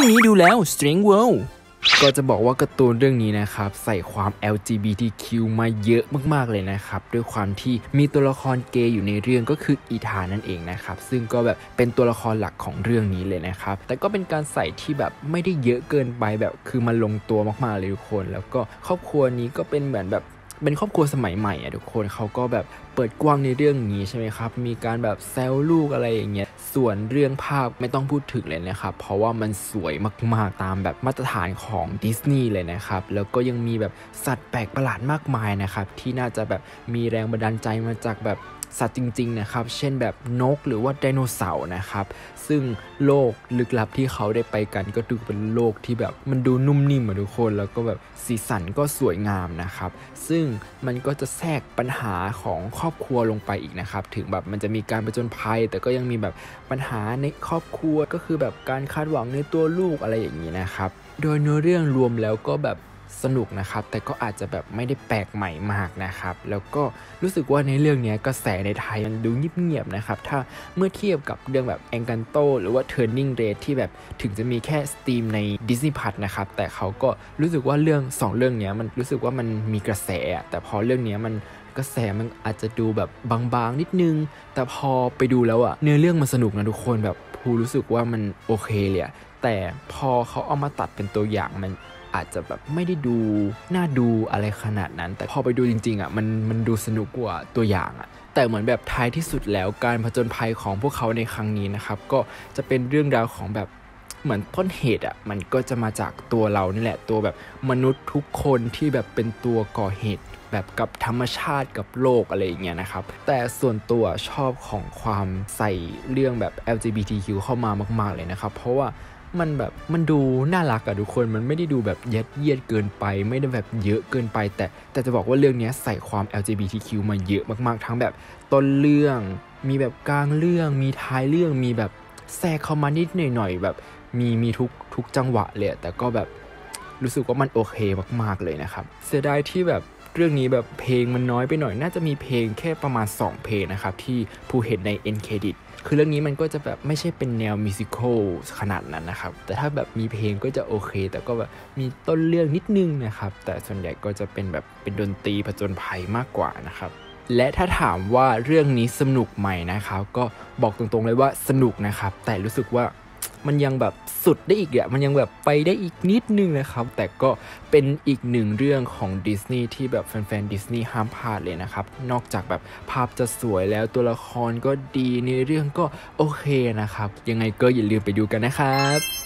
รุ่งนี้ดูแล้ว Strange World ก็จะบอกว่าการ์ตูนเรื่องนี้นะครับใส่ความ LGBTQ มาเยอะมากๆเลยนะครับด้วยความที่มีตัวละครเกย์อยู่ในเรื่องก็คืออีธานนั่นเองนะครับซึ่งก็แบบเป็นตัวละครหลักของเรื่องนี้เลยนะครับแต่ก็เป็นการใส่ที่แบบไม่ได้เยอะเกินไปแบบคือมันลงตัวมากๆเลยทุกคนแล้วก็ครอบครัวนี้ก็เป็นเหมือนแบบเป็นครอบครัวสมัยใหม่ทุกคนเขาก็แบบเปิดกว้างในเรื่องนี้ใช่ไหมครับมีการแบบแซวลูกอะไรอย่างเงี้ยส่วนเรื่องภาพไม่ต้องพูดถึงเลยนะครับเพราะว่ามันสวยมากๆตามแบบมาตรฐานของดิสนีย์เลยนะครับแล้วก็ยังมีแบบสัตว์แปลกประหลาดมากมายนะครับที่น่าจะแบบมีแรงบันดาลใจมาจากแบบสัตว์จริงๆนะครับเช่นแบบนกหรือว่าไดโนเสาร์นะครับซึ่งโลกลึกลับที่เขาได้ไปกันก็ดูเป็นโลกที่แบบมันดูนุ่มนิ่มทุกคนแล้วก็แบบสีสันก็สวยงามนะครับซึ่งมันก็จะแทรกปัญหาของครอบครัวลงไปอีกนะครับถึงแบบมันจะมีการผจญภัยแต่ก็ยังมีแบบปัญหาในครอบครัวก็คือแบบการคาดหวังในตัวลูกอะไรอย่างนี้นะครับโดยเนื้อเรื่องรวมแล้วก็แบบสนุกนะครับแต่ก็อาจจะแบบไม่ได้แปลกใหม่มากนะครับแล้วก็รู้สึกว่าในเรื่องนี้กระแสในไทยมันดูเงียบๆนะครับถ้าเมื่อเทียบกับเรื่องแบบ Encanto หรือว่า Turning Red ที่แบบถึงจะมีแค่สตรีมใน Disney Plus นะครับแต่เขาก็รู้สึกว่าเรื่อง2เรื่องนี้มันรู้สึกว่ามันมีกระแสแต่พอเรื่องนี้มันกระแสมันอาจจะดูแบบบางๆนิดนึงแต่พอไปดูแล้วอะเนื้อเรื่องมันสนุกนะทุกคนแบบภูรู้สึกว่ามันโอเคเลยแต่พอเขาเอามาตัดเป็นตัวอย่างมันอาจจะแบบไม่ได้ดูน่าดูอะไรขนาดนั้นแต่พอไปดูจริงๆอ่ะมันดูสนุกกว่าตัวอย่างอ่ะแต่เหมือนแบบท้ายที่สุดแล้วการผจญภัยของพวกเขาในครั้งนี้นะครับก็จะเป็นเรื่องราวของแบบเหมือนต้นเหตุอ่ะมันก็จะมาจากตัวเรานี่แหละตัวแบบมนุษย์ทุกคนที่แบบเป็นตัวก่อเหตุแบบกับธรรมชาติกับโลกอะไรอย่างเงี้ยนะครับแต่ส่วนตัวชอบของความใส่เรื่องแบบ LGBTQ เข้ามามากๆเลยนะครับเพราะว่ามันแบบมันดูน่ารักอะทุกคนมันไม่ได้ดูแบบยัดเยียดเกินไปไม่ได้แบบเยอะเกินไปแต่จะบอกว่าเรื่องนี้ใส่ความ LGBTQ มาเยอะมากๆทั้งแบบต้นเรื่องมีแบบกลางเรื่องมีท้ายเรื่องมีแบบแทรกเข้ามานิดหน่อยแบบมีทุกจังหวะเลยแต่ก็แบบรู้สึกว่ามันโอเคมากๆเลยนะครับเสียดายที่แบบเรื่องนี้แบบเพลงมันน้อยไปหน่อยน่าจะมีเพลงแค่ประมาณ2เพลงนะครับที่ผู้เห็นใน end credit คือเรื่องนี้มันก็จะแบบไม่ใช่เป็นแนวมิวสิคอลขนาดนั้นนะครับแต่ถ้าแบบมีเพลงก็จะโอเคแต่ก็แบบมีต้นเรื่องนิดนึงนะครับแต่ส่วนใหญ่ก็จะเป็นแบบเป็นดนตรีผจญภัยมากกว่านะครับและถ้าถามว่าเรื่องนี้สนุกไหมนะครับก็บอกตรงๆเลยว่าสนุกนะครับแต่รู้สึกว่ามันยังแบบสุดได้อีกมันยังแบบไปได้อีกนิดนึงนะครับแต่ก็เป็นอีกหนึ่งเรื่องของดิสนีย์ที่แบบแฟนๆดิสนีย์ห้ามพลาดเลยนะครับนอกจากแบบภาพจะสวยแล้วตัวละครก็ดีในเรื่องก็โอเคนะครับยังไงก็อย่าลืมไปดูกันนะครับ